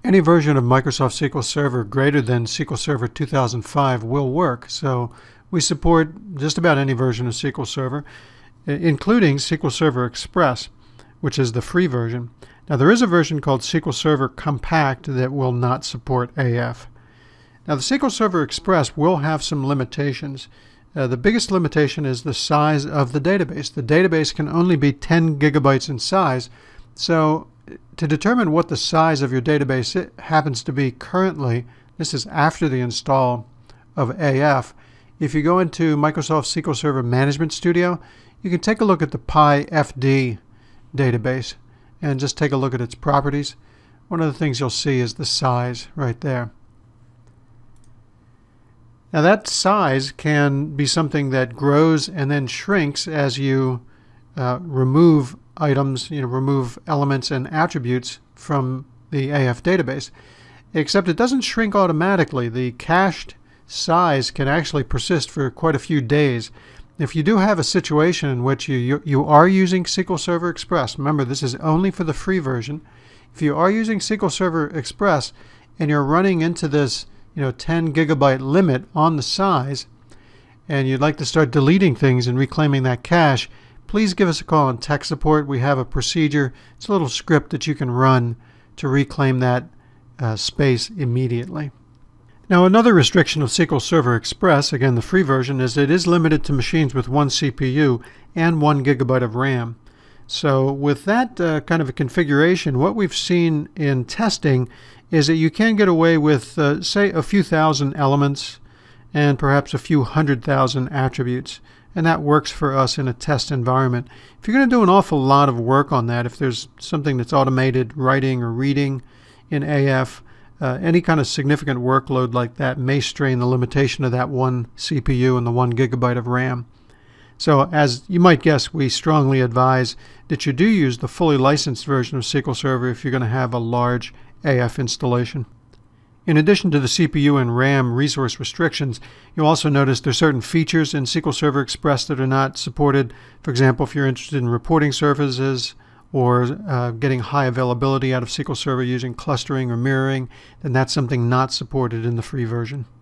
Any version of Microsoft SQL Server greater than SQL Server 2005 will work. So we support just about any version of SQL Server, including SQL Server Express, which is the free version. Now there is a version called SQL Server Compact that will not support AF. Now the SQL Server Express will have some limitations. The biggest limitation is the size of the database. The database can only be 10 gigabytes in size. So to determine what the size of your database happens to be currently, this is after the install of AF, if you go into Microsoft SQL Server Management Studio, you can take a look at the PyFD database and just take a look at its properties. One of the things you'll see is the size right there. Now that size can be something that grows and then shrinks as you remove items, remove elements and attributes from the AF database. Except it doesn't shrink automatically. The cached size can actually persist for quite a few days. If you do have a situation in which you are using SQL Server Express, remember this is only for the free version. If you are using SQL Server Express and you're running into this 10 gigabyte limit on the size, and you'd like to start deleting things and reclaiming that cache, please give us a call on tech support. We have a procedure. It's a little script that you can run to reclaim that space immediately. Now another restriction of SQL Server Express, again the free version, is it is limited to machines with 1 CPU and 1 gigabyte of RAM. So with that kind of a configuration, what we've seen in testing is that you can get away with, say, a few thousand elements and perhaps a few 100,000 attributes. And that works for us in a test environment. If you're going to do an awful lot of work on that, if there's something that's automated writing or reading in AF, any kind of significant workload like that may strain the limitation of that 1 CPU and the 1 gigabyte of RAM. So as you might guess, we strongly advise that you do use the fully licensed version of SQL Server if you're going to have a large AF installation. In addition to the CPU and RAM resource restrictions, you'll also notice there are certain features in SQL Server Express that are not supported. For example, if you're interested in reporting services or getting high availability out of SQL Server using clustering or mirroring, then that's something not supported in the free version.